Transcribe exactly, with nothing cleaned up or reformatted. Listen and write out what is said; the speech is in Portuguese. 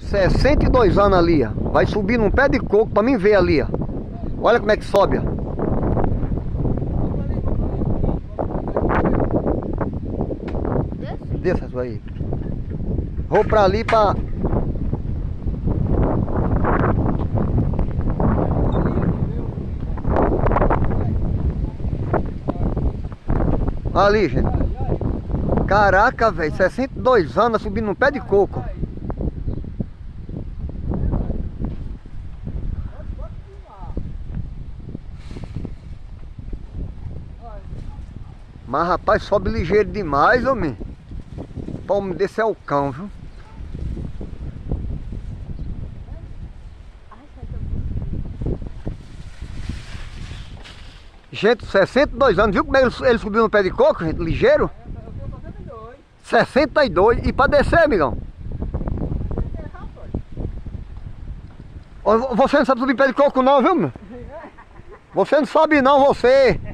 sessenta e dois anos ali, ó. Vai subir num pé de coco pra mim ver ali, ó. Olha como é que sobe, ó. Desça isso aí. Vou pra ali pra... Ali, gente. Caraca, velho, sessenta e dois anos subindo num pé de coco. Mas rapaz, sobe ligeiro demais, homem. Pra homem desse é o cão, viu? Gente, sessenta e dois anos, viu como ele, ele subiu no pé de coco, gente? Ligeiro? sessenta e dois. E pra descer, amigão? Você não sabe subir em pé de coco não, viu, meu? Você não sabe não, você.